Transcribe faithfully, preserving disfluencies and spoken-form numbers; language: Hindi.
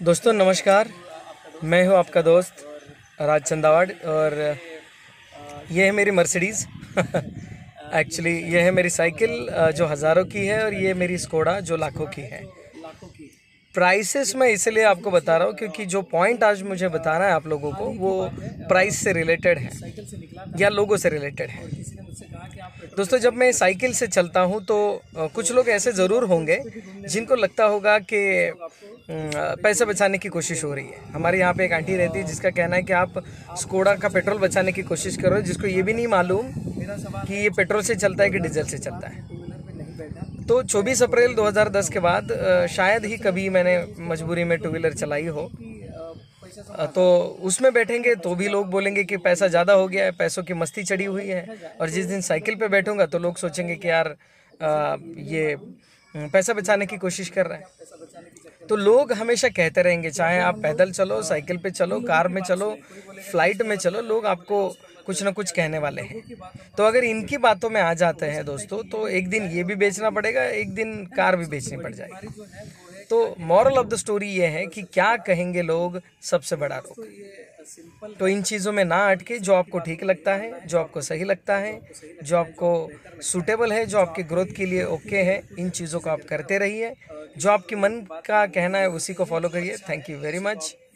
दोस्तों नमस्कार, मैं हूं आपका दोस्त राज चंदावड़ और ये है मेरी मर्सिडीज़। एक्चुअली ये है मेरी साइकिल जो हज़ारों की है और ये मेरी स्कोडा जो लाखों की है। प्राइसेस मैं इसलिए आपको बता रहा हूँ क्योंकि जो पॉइंट आज मुझे बताना है आप लोगों को वो प्राइस से रिलेटेड है या लोगों से रिलेटेड है। दोस्तों जब मैं साइकिल से चलता हूँ तो कुछ लोग ऐसे ज़रूर होंगे जिनको लगता होगा कि पैसे बचाने की कोशिश हो रही है। हमारे यहाँ पे एक आंटी रहती है जिसका कहना है कि आप स्कोडा का पेट्रोल बचाने की कोशिश कर रहे हो, जिसको ये भी नहीं मालूम कि ये पेट्रोल से चलता है कि डीजल से चलता है। तो चौबीस अप्रैल दो हज़ार दस के बाद शायद ही कभी मैंने मजबूरी में टू व्हीलर चलाई हो, तो उसमें बैठेंगे तो भी लोग बोलेंगे कि पैसा ज़्यादा हो गया है, पैसों की मस्ती चढ़ी हुई है। और जिस दिन साइकिल पे बैठूंगा तो लोग सोचेंगे कि यार आ, ये पैसा बचाने की कोशिश कर रहा है। तो लोग हमेशा कहते रहेंगे, चाहे आप पैदल चलो, साइकिल पे चलो, कार में चलो, फ्लाइट में चलो, लोग आपको कुछ ना कुछ कहने वाले हैं। तो अगर इनकी बातों में आ जाते हैं दोस्तों, तो एक दिन ये भी बेचना पड़ेगा, एक दिन कार भी बेचनी पड़ जाएगी। तो मॉरल ऑफ द स्टोरी ये है कि क्या कहेंगे लोग सबसे बड़ा रोग। तो इन चीज़ों में ना अटके, जो आपको ठीक लगता है, जो आपको सही लगता है, जो आपको सूटेबल है, जो आपकी ग्रोथ के लिए ओके है, इन चीज़ों को आप करते रहिए। जो आपके मन का कहना है उसी को फॉलो करिए। Thank you very much.